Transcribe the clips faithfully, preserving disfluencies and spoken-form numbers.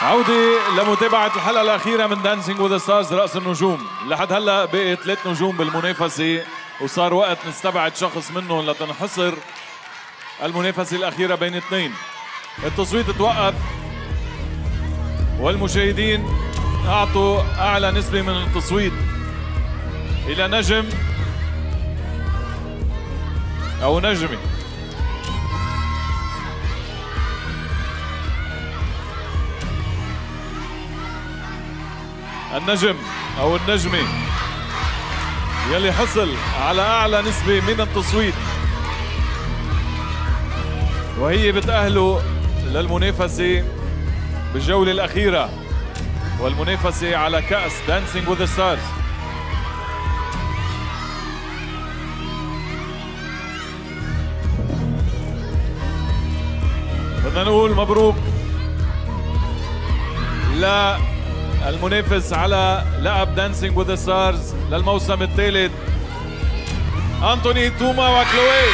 عودة لمتابعة الحلقة الأخيرة من دانسينج وذ ستارز رأس النجوم. لحد هلا بقي ثلاث نجوم بالمنافسة وصار وقت نستبعد شخص منهم لتنحصر المنافسة الأخيرة بين اثنين. التصويت توقف والمشاهدين أعطوا أعلى نسبة من التصويت إلى نجم أو نجمة. النجم أو النجمة يلي حصل على أعلى نسبة من التصويت وهي بتأهله للمنافسة بالجولة الأخيرة والمنافسة على كأس دانسينج وذ ستارز. بدنا نقول مبروك للمنافس على لقب دانسينج وذ ستارز للموسم الثالث أنتوني توما وكلوي.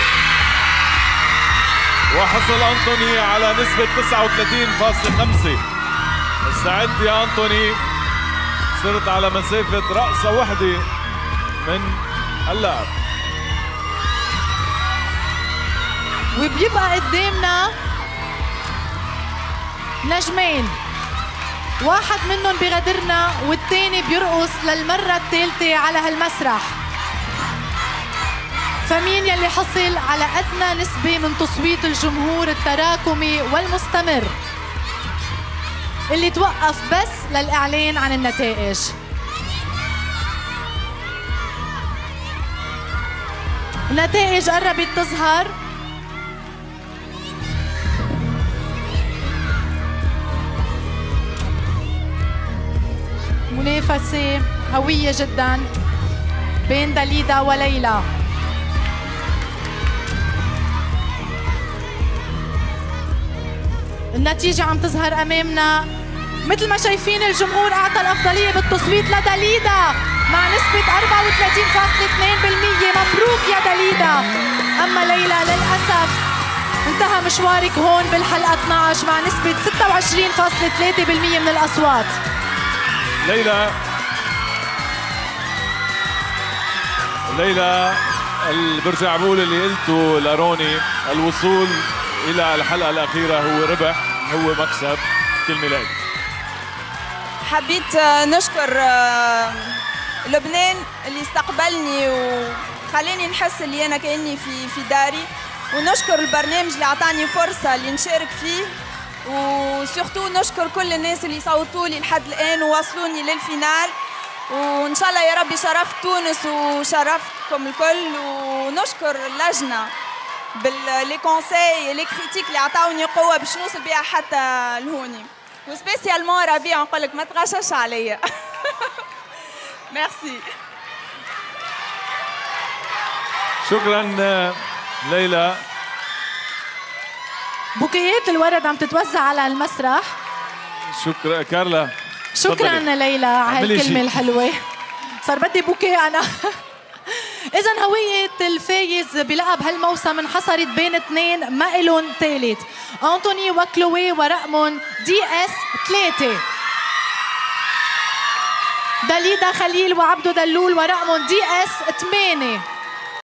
وحصل أنتوني على نسبة تسعة وثلاثين فاصلة خمسة. استعد يا أنتوني، صرت على مسافة رأسة وحدة من اللقب. وبيبقى قدامنا نجمين، واحد منهم بغدرنا والتاني بيرقص للمرة الثالثة على هالمسرح. فمين يلي حصل على أدنى نسبة من تصويت الجمهور التراكمي والمستمر اللي توقف بس للإعلان عن النتائج؟ النتائج قربت تظهر. منافسة قوية جدا بين داليدا وليلى. النتيجة عم تظهر أمامنا. مثل ما شايفين الجمهور أعطى الأفضلية بالتصويت لداليدا مع نسبة أربعة وثلاثين فاصلة اثنين بالمئة. مبروك يا داليدا. أما ليلى للأسف انتهى مشوارك هون بالحلقة اثنعش مع نسبة ستة وعشرين فاصلة ثلاثة بالمئة من الأصوات. ليلى ليلى اللي برجع بقول اللي قلته لروني، الوصول إلى الحلقة الأخيرة هو ربح، هو مكسب. كلمة لك. حبيت نشكر لبنان اللي استقبلني وخلاني نحس اللي أنا كأني في في داري، ونشكر البرنامج اللي أعطاني فرصة اللي نشارك فيه، وسورتو نشكر كل الناس اللي صوتوا لي لحد الآن ووصلوني للفينال. وإن شاء الله يا ربي شرفت تونس وشرفتكم الكل. ونشكر اللجنة باللي كونساي لي كريتيك اللي عطاوني قوة باش نوصل بيها حتى لهوني. وسبيسيالمون ربيع نقول لك ما تغشش عليا. ميرسي. شكرا ليلى. بوكيات الورد عم تتوزع على المسرح. شكرا كارلا. شكرا ليلى على هالكلمة الحلوة. صار بدي بوكيه أنا. إذا هوية الفايز بلقب هالموسم انحصرت بين اثنين ما إلهم ثالث، أنتوني وكلوي ورقمهم دي اس ثلاثة. داليدا خليل وعبدو دلول ورقمهم دي اس ثمانية.